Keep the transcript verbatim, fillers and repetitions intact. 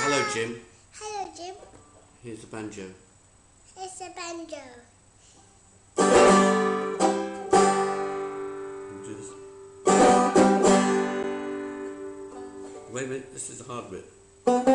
hello, Jim. Hello, Jim. Here's the banjo. It's a banjo. We'll do this. Wait a minute, this is a hard bit.